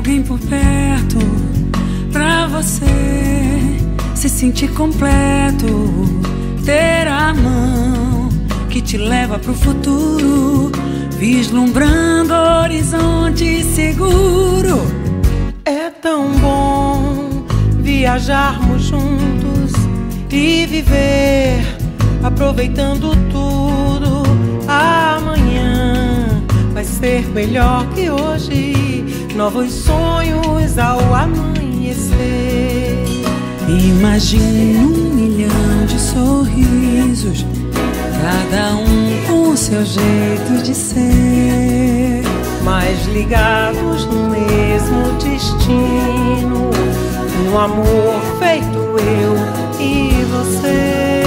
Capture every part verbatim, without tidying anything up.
alguém por perto pra você se sentir completo, ter a mão que te leva pro futuro, vislumbrando horizonte seguro. É tão bom viajarmos juntos e viver aproveitando tudo. Amanhã vai ser melhor que hoje, novos sonhos ao amanhecer. Imagine um milhão de sorrisos, cada um com o seu jeito de ser, mas ligados no mesmo destino, um amor feito eu e você.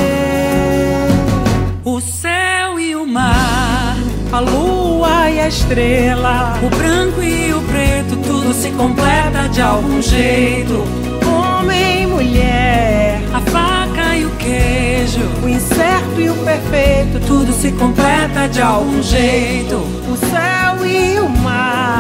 O céu e o mar, a lua e a estrela, o branco e o preto, tudo se completa de algum jeito. Homem e mulher, a faca e o queijo, o incerto e o perfeito, tudo se completa de algum jeito. O céu e o mar,